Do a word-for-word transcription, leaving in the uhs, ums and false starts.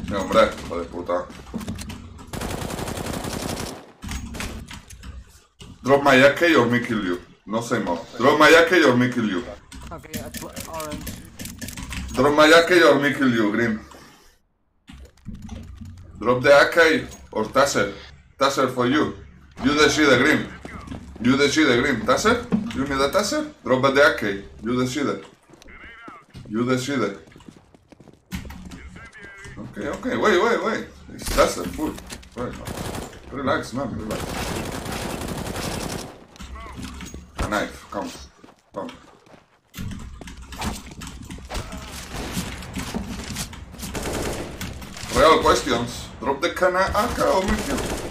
Me hombre, hijo de puta. Drop my A K or me kill you. No say more. Drop my A K or me kill you. Okay, at orange. Drop my A K or me kill you, green. Drop the A K or Tasser. Tasser for you. You decide, green. You decide, green. Tasser? You need a Tasser? Drop the A K. You decide. You decide. Okay, okay, wait, wait, wait. It's Tasser, full. Right. Relax, man, relax. A knife, come. Come. Real questions. Drop the cana A K or me kill.